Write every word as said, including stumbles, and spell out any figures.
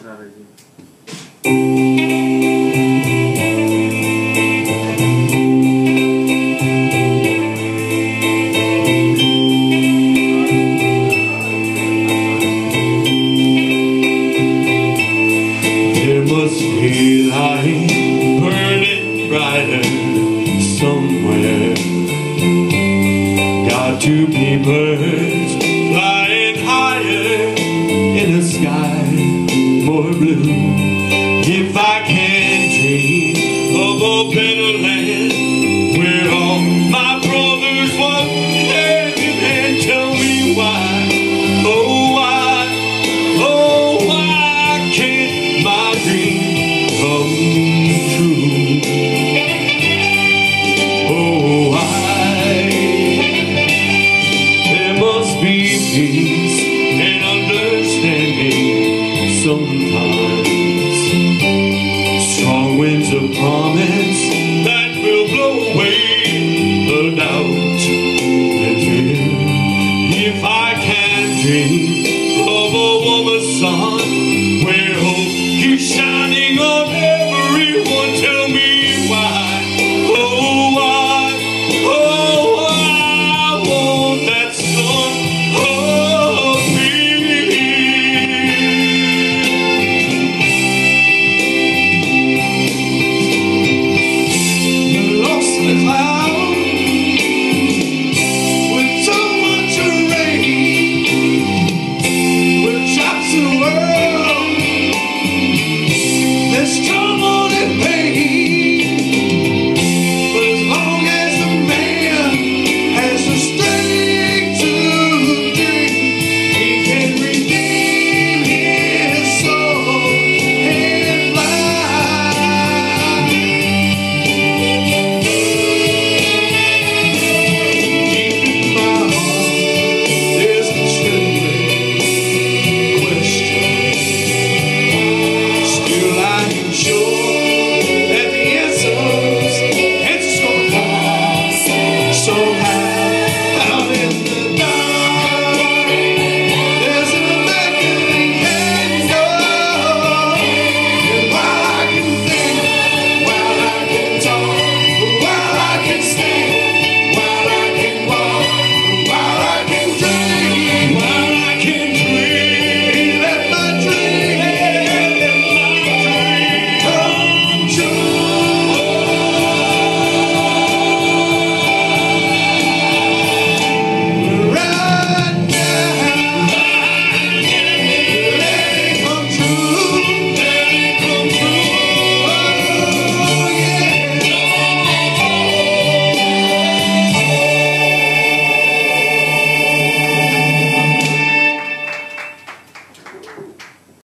There must be light burning brighter somewhere. Got to be birds flying higher in a sky more blue. If I can dream of a better land where all my brothers walk hand in hand, tell me why, oh why, oh why can't my dream come true? Oh why? There must be peace and understanding sometimes. Strong winds of promise that will blow away the doubt and fear. If I can dream of a woman's son